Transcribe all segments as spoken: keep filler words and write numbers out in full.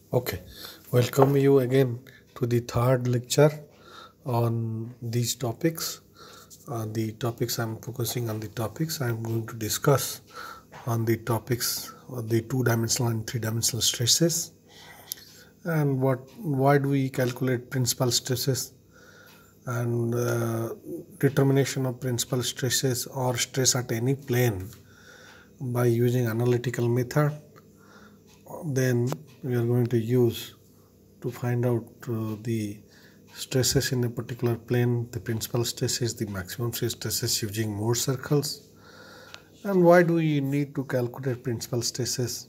Okay, welcome you again to the third lecture on these topics. Uh, the topics I'm focusing on the topics I'm going to discuss on the topics of the two-dimensional and three-dimensional stresses, and what why do we calculate principal stresses and uh, determination of principal stresses or stress at any plane by using analytical method. Then we are going to use to find out uh, the stresses in a particular plane, the principal stresses, the maximum stresses using Morse circles, and why do we need to calculate principal stresses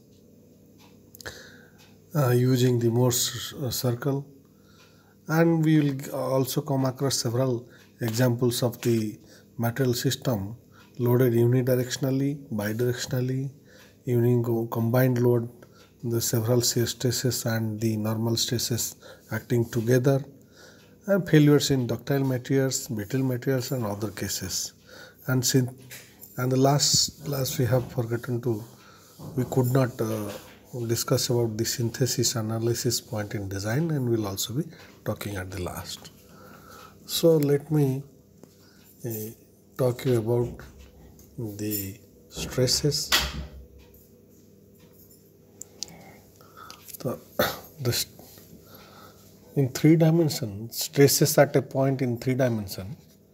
uh, using the Morse uh, circle. And we will also come across several examples of the material system loaded unidirectionally, bidirectionally, using combined load, the several shear stresses and the normal stresses acting together, and failures in ductile materials, brittle materials, and other cases. And since and the last last we have forgotten to we could not uh, discuss about the synthesis analysis point in design, and we'll also be talking at the last. So let me uh, talk you about the stresses. The, the in three dimension stresses at a point in three dimension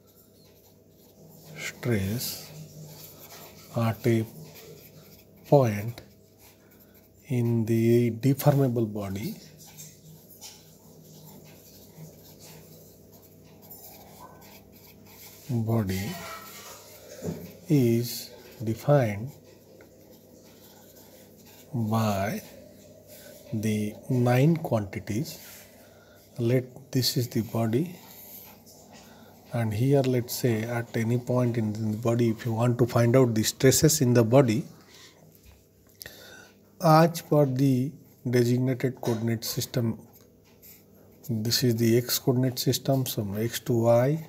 stress at a point in the deformable body body is defined by the nine quantities. Let this is the body, and here let's say at any point in the body, if you want to find out the stresses in the body as per the designated coordinate system. This is the x coordinate system, so x to y,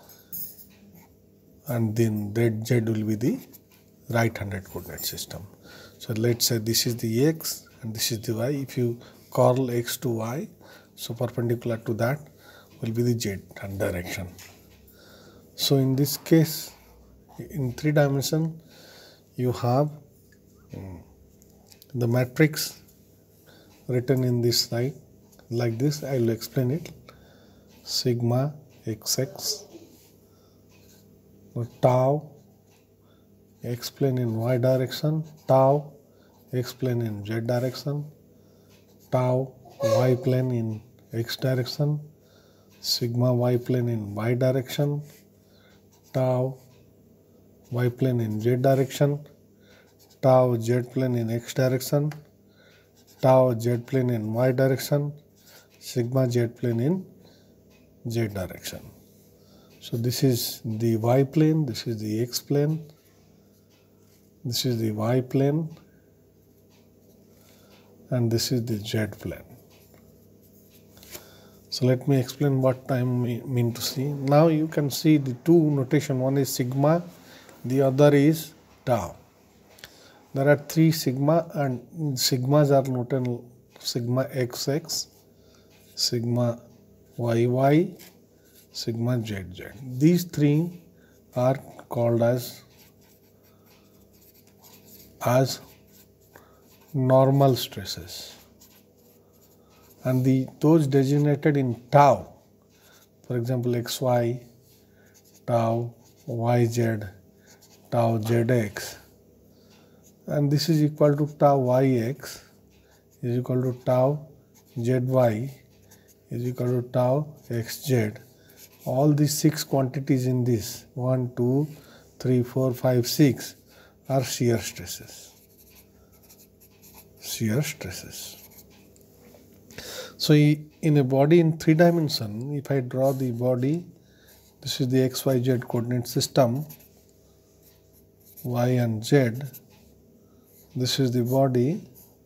and then z will be the right handed coordinate system. So let's say this is the x and this is the y. If you curl x to y, so perpendicular to that will be the z direction. So in this case, in three dimension, you have um, the matrix written in this slide like this. I will explain it. Sigma xx, tau x plane in y direction, tau x plane in z direction, tau y plane in x direction, sigma y plane in y direction, tau y plane in z direction, tau z plane in x direction, tau z plane in y direction, sigma z plane in z direction. So this is the y plane, this is the x plane, this is the y plane, and this is the z plane. So let me explain what I mean to see. Now you can see the two notation. One is sigma, the other is tau. There are three sigma, and sigmas are noted sigma xx, sigma yy, sigma zz. These three are called as as normal stresses, and the those designated in tau, for example xy, tau yz, tau zx, and this is equal to tau yx is equal to tau zy is equal to tau xz. All these six quantities in this one, two, three, four, five, six are shear stresses. Shear stresses. So in a body in three dimension, if I draw the body, this is the x y z coordinate system, y and z. This is the body.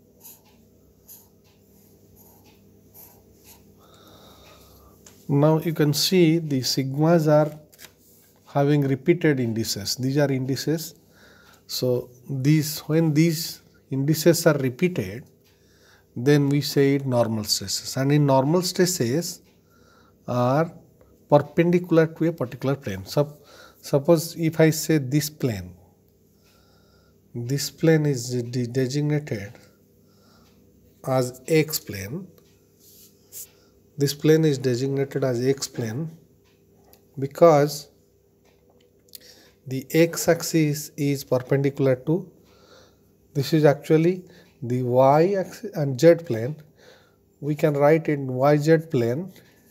Now you can see the sigmas are having repeated indices. These are indices. So these when these indices are repeated, then we say it normal stresses. And in normal stresses are perpendicular to a particular plane. Sup suppose if I say this plane, this plane is de designated as x plane. This plane is designated as x plane because the x axis is perpendicular to, this is actually the y axis and z plane. We can write in yz plane.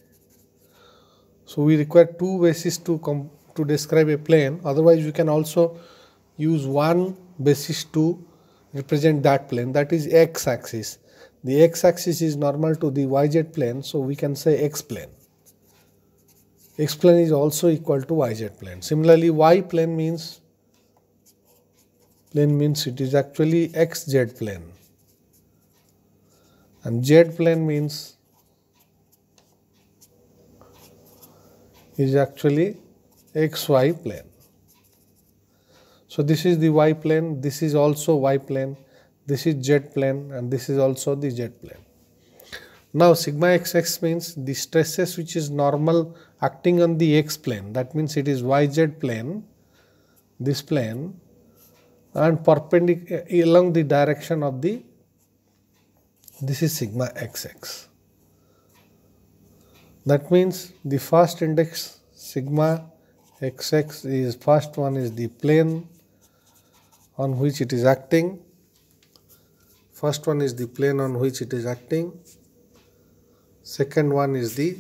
So we require two bases to come to describe a plane. Otherwise we can also use one basis to represent that plane, that is x axis. The x axis is normal to the yz plane, so we can say x plane. X plane is also equal to yz plane. Similarly, y plane means plane means it is actually xz plane, and z plane means is actually xy plane. So this is the y plane, this is also y plane, this is z plane, and this is also the z plane. Now sigma xx means the stresses which is normal acting on the x plane, that means it is yz plane, this plane, and perpendicular along the direction of the, this is sigma xx. That means the first index sigma xx is, first one is the plane on which it is acting. First one is the plane on which it is acting. Second one is the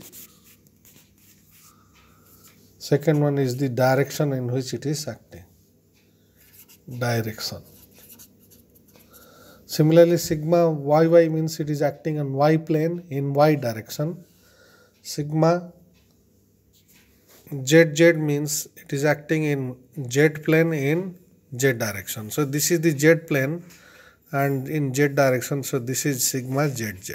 second one is the direction in which it is acting. Direction. Similarly, sigma yy means it is acting on y plane in y direction. Sigma zz means it is acting in z plane in z direction. So this is the z plane and in z direction, so this is sigma zz.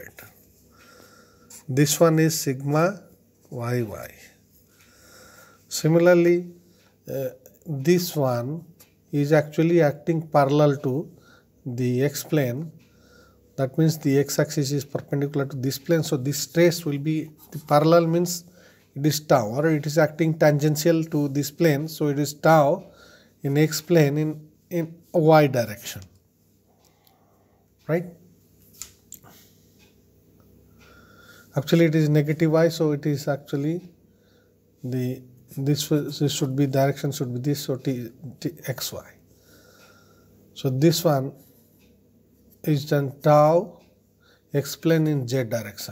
This one is sigma yy. Similarly, uh, this one is actually acting parallel to the x plane. That means the x axis is perpendicular to this plane, so this stress will be, the parallel means it is tau, or it is acting tangential to this plane, so it is tau in x plane in, in y direction, right? Actually it is negative y, so it is actually the, this, this should be, direction should be this, so t, t xy. So this one is then tau x plane in z direction.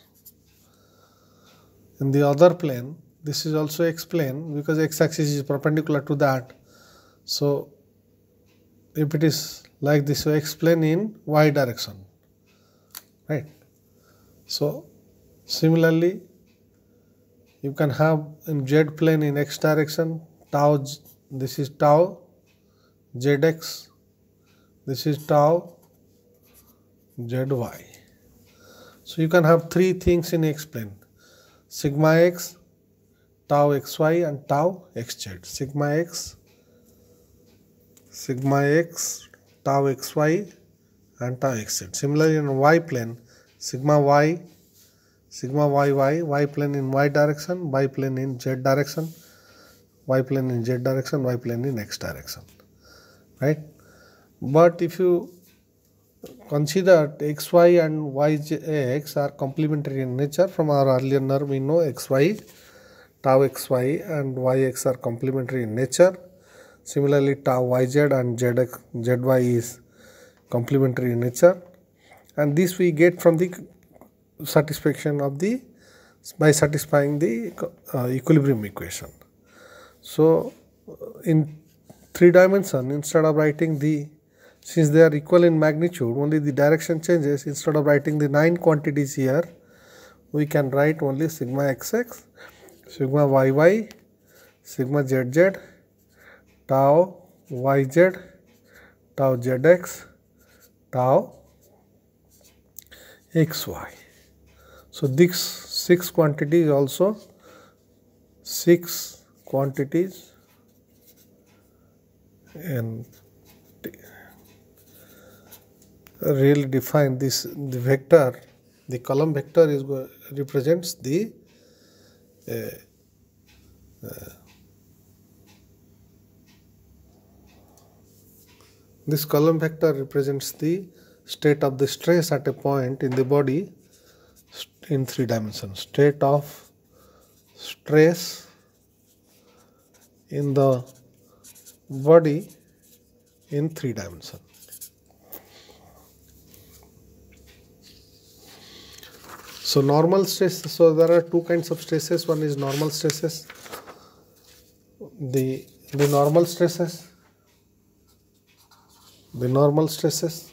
In the other plane, this is also x plane because x axis is perpendicular to that. So if it is like this, so x plane in y direction, right? So similarly, you can have in z plane in x direction, tau, this is tau zx, this is tau zy. So you can have three things in x plane: sigma x, tau xy, and tau xz. Sigma x, sigma x, tau xy, and tau xz. Similarly in y plane, sigma y, sigma yy, y plane in y direction, y plane in z direction, y plane in z direction, y plane in x direction, right? But if you consider xy and yx are complementary in nature, from our earlier nerve we know xy, tau xy and yx are complementary in nature. Similarly, tau yz and zx, zy is complementary in nature, and this we get from the satisfaction of the, by satisfying the uh, equilibrium equation. So in three dimension, instead of writing the, since they are equal in magnitude, only the direction changes. Instead of writing the nine quantities here, we can write only sigma xx, sigma yy, sigma zz, tau yz, tau zx, tau xy. So these six quantities also, six quantities in really define this. The vector, the column vector is represents the uh, uh, this column vector represents the state of the stress at a point in the body in three dimensions. State of stress in the body in three dimensions. So normal stress, so there are two kinds of stresses. One is normal stresses. The, the normal stresses, the normal stresses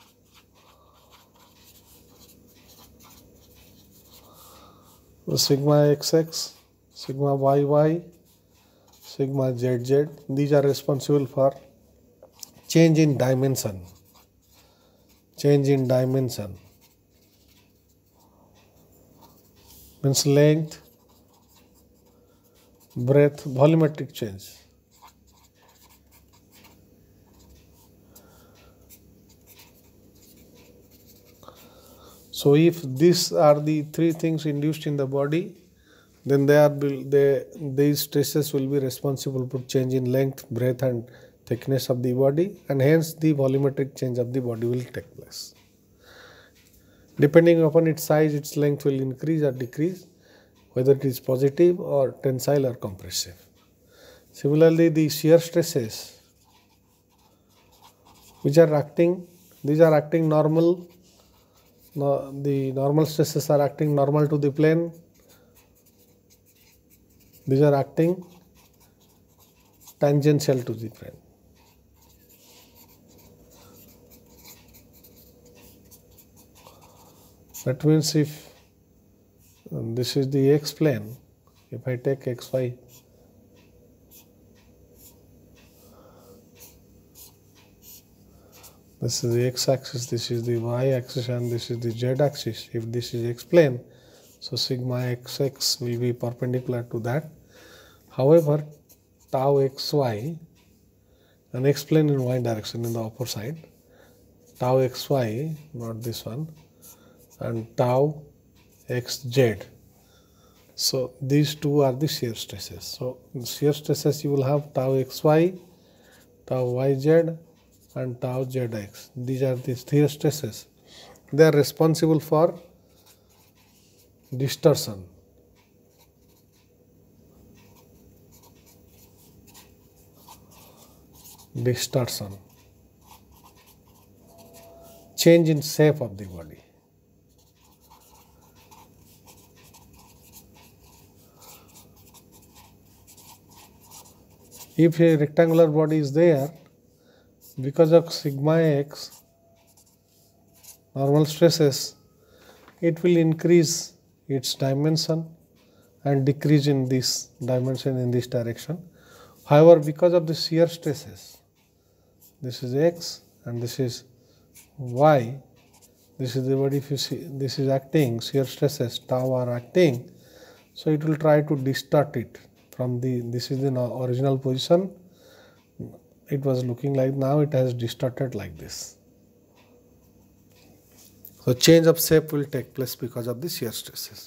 sigma xx, sigma yy, sigma zz, these are responsible for change in dimension, change in dimension means length, breadth, volumetric change. So if these are the three things induced in the body, then they are they, these stresses will be responsible for change in length, breadth and thickness of the body, and hence the volumetric change of the body will take place. Depending upon its size, its length will increase or decrease, whether it is positive or tensile or compressive. Similarly, the shear stresses, which are acting, these are acting normal. No, the normal stresses are acting normal to the plane. These are acting tangential to the plane. That means if um, this is the x plane, if I take xy, this is the x axis, this is the y axis and this is the z axis. If this is x plane, so sigma xx will be perpendicular to that. However, tau xy, an x plane in y direction in the upper side, tau xy, not this one, and tau xz. So these two are the shear stresses. So in shear stresses you will have tau xy, tau yz and tau zx. These are the shear stresses. They are responsible for distortion. Distortion. Change in shape of the body. If a rectangular body is there, because of sigma x, normal stresses, it will increase its dimension and decrease in this dimension in this direction. However, because of the shear stresses, this is x and this is y, this is the body, if you see, this is acting, shear stresses, tau are acting, so it will try to distort it from the, this is the original position, it was looking like, now it has distorted like this. So change of shape will take place because of the shear stresses.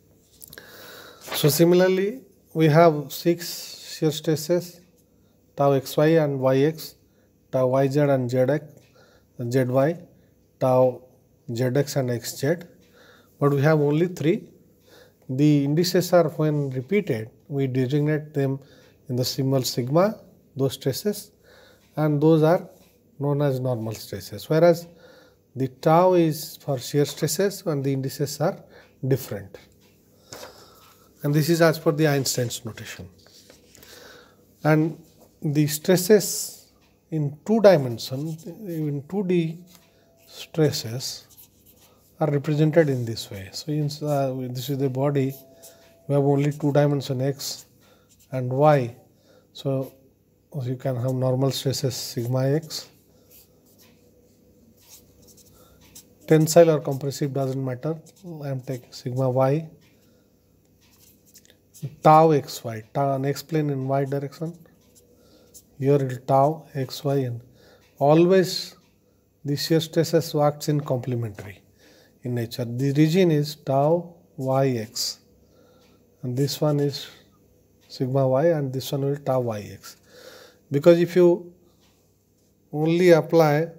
So similarly, we have six shear stresses, tau xy and yx, tau yz and zx, zy, tau zx and xz, but we have only three. The indices are, when repeated, we designate them in the symbol sigma, those stresses, and those are known as normal stresses, whereas the tau is for shear stresses and the indices are different. And this is as per the Einstein's notation. And the stresses in two dimensions, in two D stresses, are represented in this way. So in, uh, this is the body, we have only two dimension x and y. So you can have normal stresses sigma x. Tensile or compressive doesn't matter. I am taking sigma y. Tau xy, tau an x plane in y direction. Here it is tau xy, and always the shear stresses works in complementary in nature. The region is tau yx, and this one is sigma y, and this one will tau yx. Because if you only apply,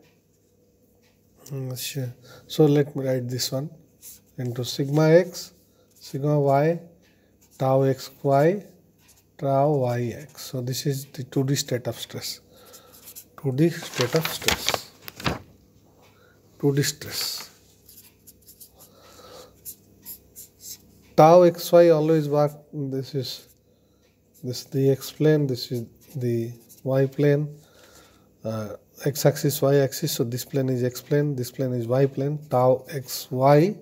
so let me write this one into sigma x, sigma y, tau xy, tau yx. So this is the two D state of stress. two D state of stress. two D stress. Tau xy always work. This is this the x plane. This is the y plane. Uh, x axis, y axis. So this plane is x plane. This plane is y plane. Tau xy.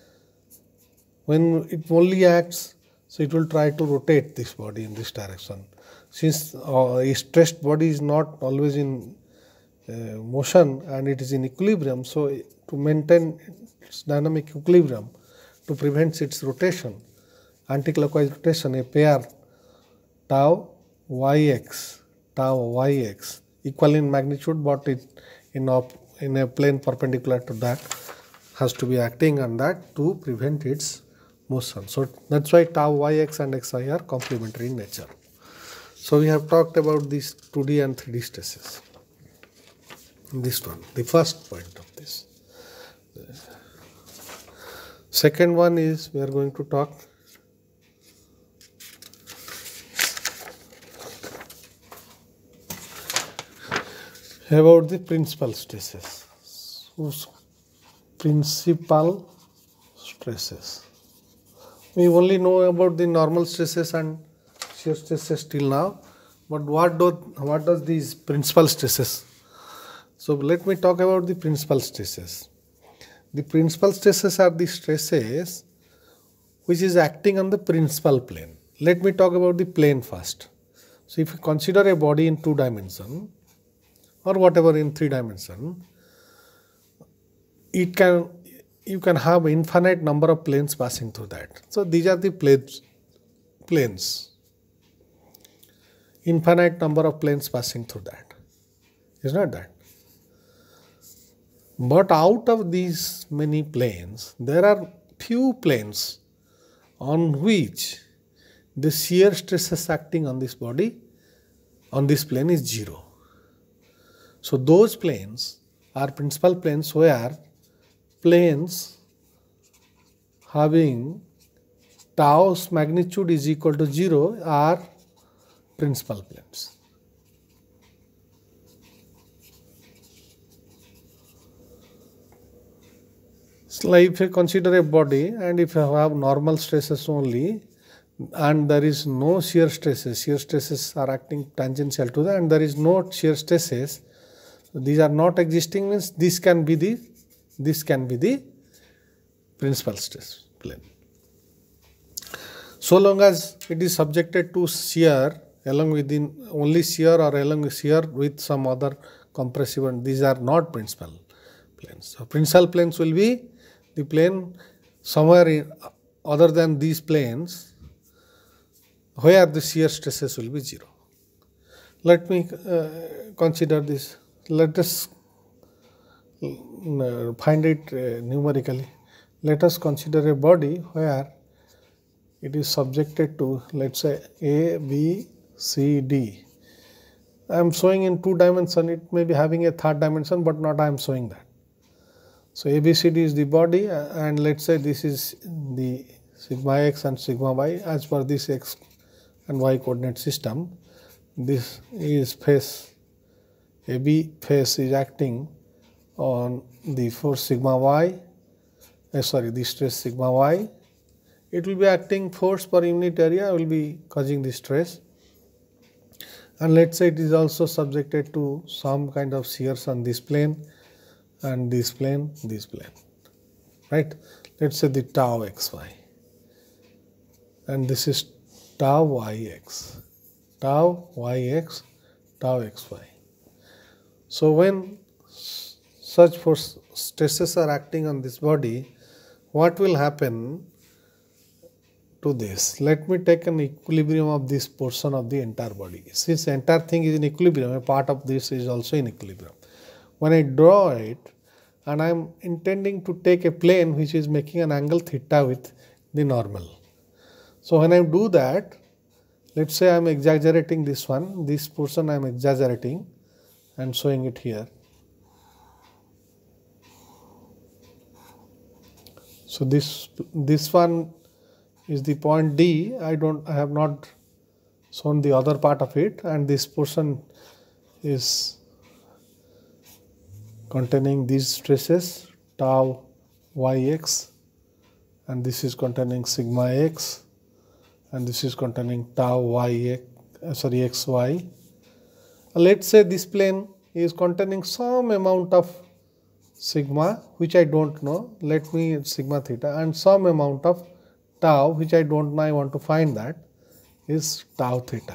When it only acts, so it will try to rotate this body in this direction. Since uh, a stressed body is not always in uh, motion and it is in equilibrium, so to maintain its dynamic equilibrium, to prevent its rotation, anticlockwise rotation, a pair tau yx, tau yx, equal in magnitude, but it in a, in a plane perpendicular to that, has to be acting on that to prevent its motion. So that's why tau yx and xy are complementary in nature. So we have talked about these two D and three D stresses. This one, the first point of this. Second one is we are going to talk about the principal stresses. So, principal stresses. We only know about the normal stresses and shear stresses till now, but what do what does these principal stresses? So let me talk about the principal stresses. The principal stresses are the stresses which is acting on the principal plane. Let me talk about the plane first. So if you consider a body in two dimension or whatever in three dimension, it can you can have infinite number of planes passing through that. So these are the planes, planes. Infinite number of planes passing through that. Is not that? But out of these many planes, there are few planes on which the shear stresses acting on this body, on this plane is zero. So those planes are principal planes where planes having tau's magnitude is equal to zero are principal planes. So like if you consider a body and if you have normal stresses only and there is no shear stresses, shear stresses are acting tangential to that and there is no shear stresses, these are not existing, means this can be the this can be the principal stress plane. So long as it is subjected to shear along with the only shear or along with shear with some other compressive, and these are not principal planes. So principal planes will be the plane somewhere in, other than these planes where the shear stresses will be zero. Let me uh, consider this. Let us uh, find it uh, numerically. Let us consider a body where it is subjected to, let's say, A, B, C, D. I am showing in two dimension, it may be having a third dimension, but not I am showing that. So A, B, C, D is the body, and let's say this is the sigma x and sigma y as per this x and y coordinate system. This is face, A B face is acting on the force sigma y, uh, sorry, the stress sigma y. It will be acting force per unit area, will be causing the stress. And let's say it is also subjected to some kind of shears on this plane and this plane, this plane, right? Let's say the tau xy, and this is tau yx, tau yx, tau xy. So when such force stresses are acting on this body, what will happen to this? Let me take an equilibrium of this portion of the entire body. Since the entire thing is in equilibrium, a part of this is also in equilibrium. When I draw it, and I am intending to take a plane which is making an angle theta with the normal. So when I do that, let's say I am exaggerating this one, this portion I am exaggerating and showing it here. So this this one is the point D. I don't I have not shown the other part of it, and this portion is containing these stresses tau yx, and this is containing sigma x, and this is containing tau y, uh, sorry xy. Let's say this plane is containing some amount of sigma which I don't know, let me sigma theta, and some amount of tau which I don't know, I want to find that, is tau theta.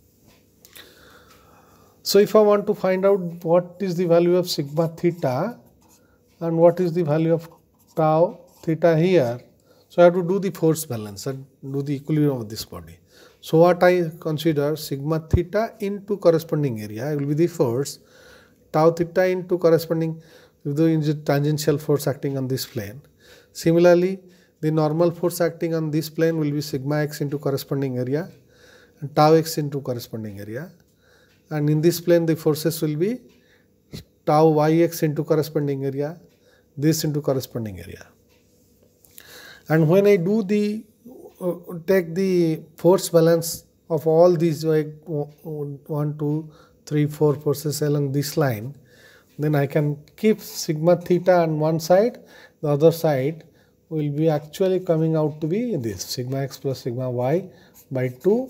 So if I want to find out what is the value of sigma theta and what is the value of tau theta here, so I have to do the force balance and do the equilibrium of this body. So what I consider sigma theta into corresponding area will be the force, tau theta into corresponding the tangential force acting on this plane. Similarly, the normal force acting on this plane will be sigma x into corresponding area and tau x into corresponding area, and in this plane the forces will be tau yx into corresponding area, this into corresponding area. And when I do the uh, take the force balance of all these like one, two, three, four forces along this line, then I can keep sigma theta on one side, the other side will be actually coming out to be this sigma x plus sigma y by two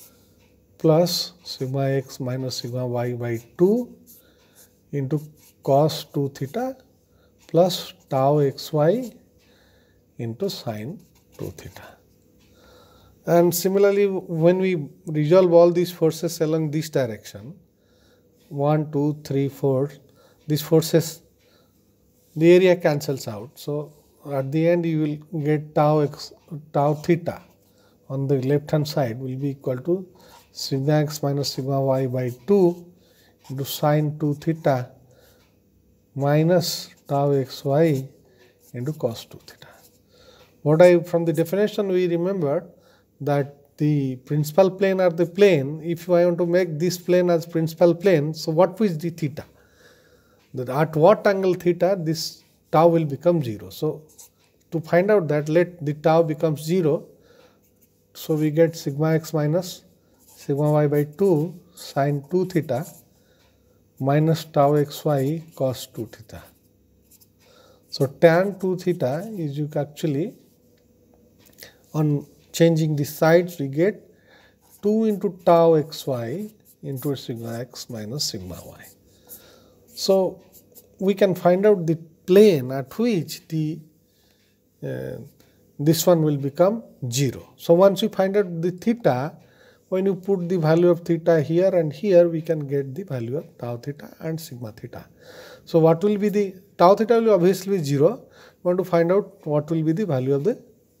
plus sigma x minus sigma y by two into cos two theta plus tau xy into sine two theta. And similarly, when we resolve all these forces along this direction, one, two, three, four, these forces, the area cancels out. So at the end you will get tau x, tau theta on the left hand side will be equal to sigma x minus sigma y by two into sine two theta minus tau xy into cos two theta. What I from the definition we remembered that the principal plane or the plane, if I want to make this plane as principal plane, so what is the theta? That at what angle theta this tau will become zero. So to find out that, let the tau becomes zero. So we get sigma x minus sigma y by two sine two theta minus tau xy cos two theta. So tan two theta is you actually, on changing the sides, we get two into tau xy into sigma x minus sigma y. So we can find out the plane at which the uh, this one will become zero. So once we find out the theta, when you put the value of theta here and here, we can get the value of tau theta and sigma theta. So what will be the tau theta will obviously be zero. We want to find out what will be the value of the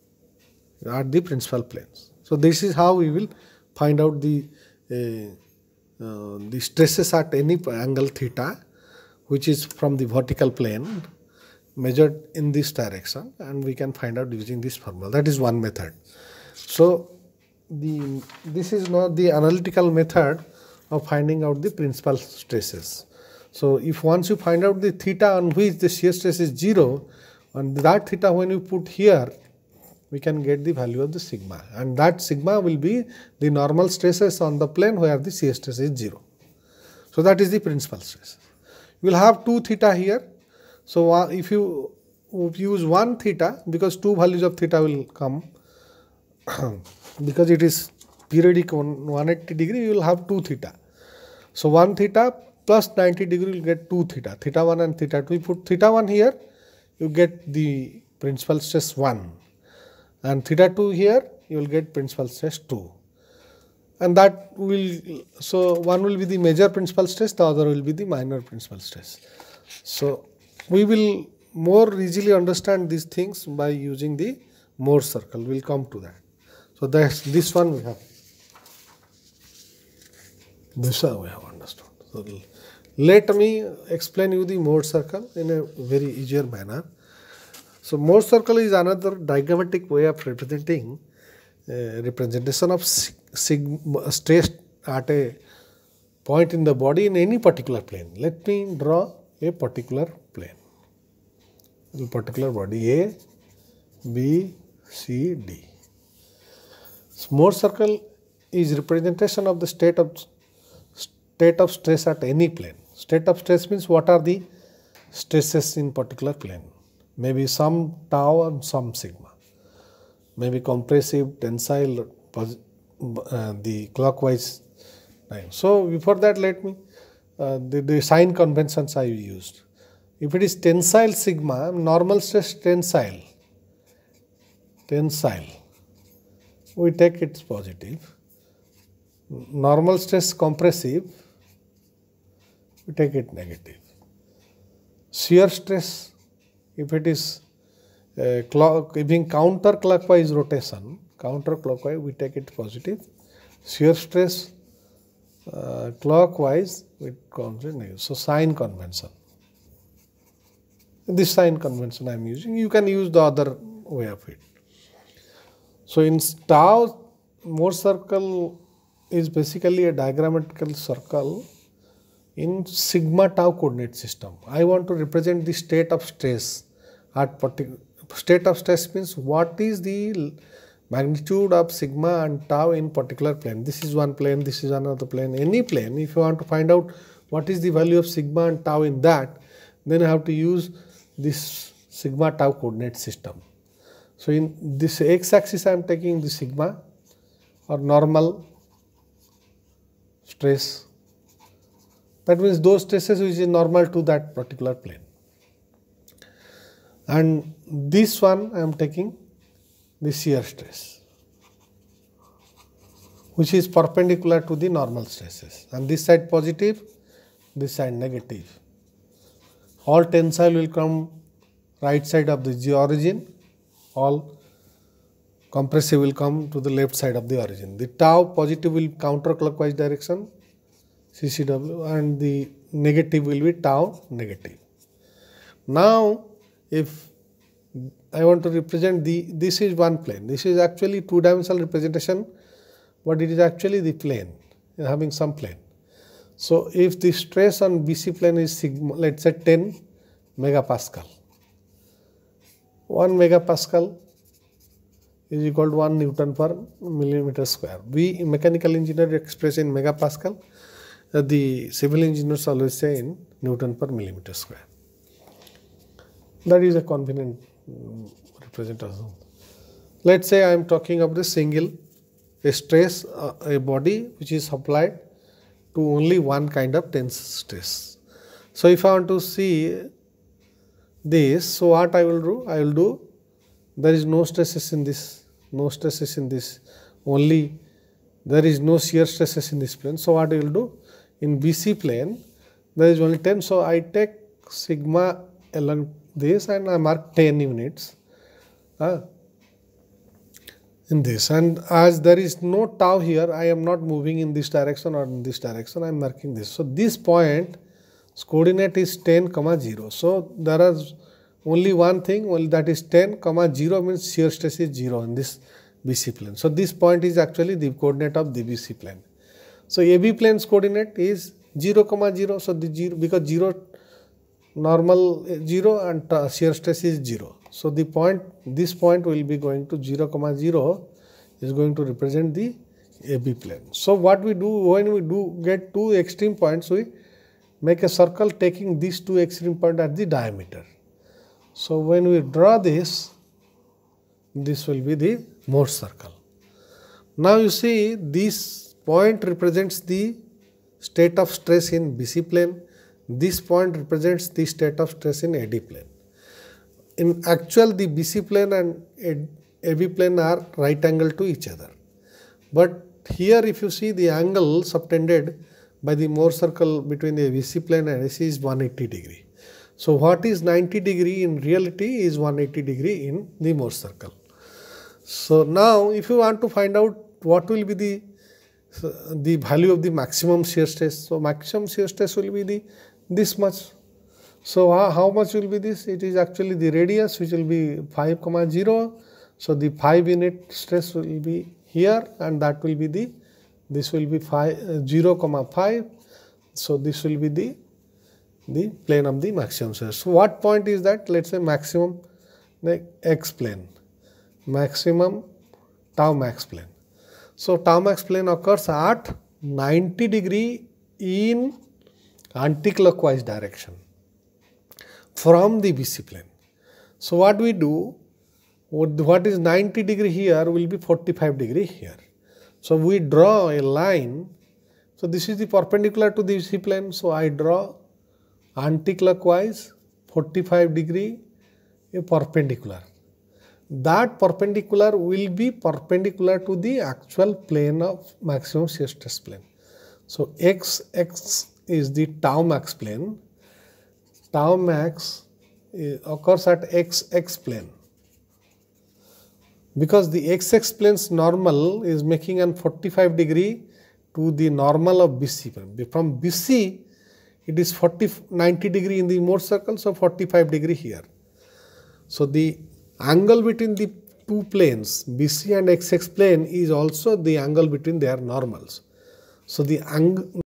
at the principal planes. So this is how we will find out the uh, uh, the stresses at any angle theta, which is from the vertical plane, measured in this direction, and we can find out using this formula. That is one method. So the this is not the analytical method of finding out the principal stresses. So if once you find out the theta on which the shear stress is zero, on that theta when you put here, we can get the value of the sigma, and that sigma will be the normal stresses on the plane where the shear stress is zero. So that is the principal stress. You will have two theta here. So uh, if you use one theta, because two values of theta will come, because it is periodic on one hundred eighty degree, you will have two theta. So one theta plus ninety degree will get two theta, theta one and theta two. We put theta one here, you get the principal stress one, and theta two here, you will get principal stress two. And that will, so one will be the major principal stress, the other will be the minor principal stress. So we will more easily understand these things by using the Morse circle. We will come to that. So that's this one we have. This one we have understood. So Let me explain you the Mohr circle in a very easier manner. So Mohr circle is another diagrammatic way of representing uh, representation of sigma stress at a point in the body in any particular plane. Let me draw a particular plane, a particular body A, B, C, D. So Mohr circle is representation of the state of state of stress at any plane. State of stress means what are the stresses in particular plane. Maybe some tau and some sigma. Maybe compressive, tensile, uh, the clockwise time. So before that, let me uh, the, the sign conventions I used. If it is tensile sigma, normal stress tensile, tensile, we take it positive. Normal stress compressive, we take it negative. Shear stress, if it is uh, clock, giving counterclockwise rotation, counterclockwise, we take it positive. Shear stress uh, clockwise, it comes in negative. So sign convention. This sign convention I am using. You can use the other way of it. So in tau, Mohr circle is basically a diagrammatical circle in sigma tau coordinate system. I want to represent the state of stress at particular state of stress means what is the magnitude of sigma and tau in particular plane. This is one plane, this is another plane, any plane. If you want to find out what is the value of sigma and tau in that, then you have to use this sigma tau coordinate system. So in this x axis I am taking the sigma or normal stress. That means those stresses which is normal to that particular plane. And this one I am taking the shear stress, which is perpendicular to the normal stresses. And this side positive, this side negative. All tensile will come right side of the origin, all compressive will come to the left side of the origin. The tau positive will counterclockwise direction, C C W, and the negative will be tau negative. Now, if I want to represent the, this is one plane, this is actually two dimensional representation, but it is actually the plane, having some plane. So if the stress on B C plane is sigma, let's say ten megapascal, one megapascal is equal to one Newton per millimeter square. We mechanical engineer express in megapascal, uh, the civil engineers always say in Newton per millimeter square. That is a convenient um, representation. Let's say I am talking of the single a stress, uh, a body which is applied to only one kind of tense stress. So if I want to see this, so what I will do? I will do, there is no stresses in this, no stresses in this, only there is no shear stresses in this plane. So what I will do? In B C plane, there is only ten. So I take sigma along this and I mark ten units uh, in this. And as there is no tau here, I am not moving in this direction or in this direction, I am marking this. So this point, its coordinate is ten comma zero. So there is only one thing, well, that is ten comma zero means shear stress is zero in this B C plane. So this point is actually the coordinate of the B C plane. So A B plane's coordinate is zero comma zero. So the zero, because zero normal zero and uh, shear stress is zero. So the point, this point will be going to zero comma zero is going to represent the A B plane. So what we do when we do get two extreme points, we make a circle taking these two extreme points at the diameter. So when we draw this, this will be the Mohr circle. Now you see this point represents the state of stress in B C plane. This point represents the state of stress in A D plane. In actual, the B C plane and A B plane are right angle to each other. But here if you see the angle subtended by the Mohr circle between the B C plane and A C is one hundred eighty degree. So what is ninety degree in reality is one hundred eighty degree in the Mohr circle. So now if you want to find out what will be the so the value of the maximum shear stress. So maximum shear stress will be the this much. So uh, how much will be this? It is actually the radius, which will be five comma zero. So the five unit stress will be here, and that will be the, this will be five, uh, zero comma five. So this will be the the plane of the maximum shear. So what point is that? Let's say maximum, like x plane, maximum tau max plane. So tau max plane occurs at ninety degree in anti-clockwise direction from the B C plane. So what we do, what is ninety degree here will be forty-five degree here. So we draw a line. So this is the perpendicular to the B C plane. So I draw anti-clockwise forty-five degree a perpendicular. That perpendicular will be perpendicular to the actual plane of maximum shear stress plane. So x x is the tau max plane. Tau max occurs at x x plane, because the x x plane's normal is making an forty-five degree to the normal of B C plane. From B C it is forty, ninety degree in the Morse circle, so forty-five degree here. So the angle between the two planes, B C and X X plane, is also the angle between their normals. So the angle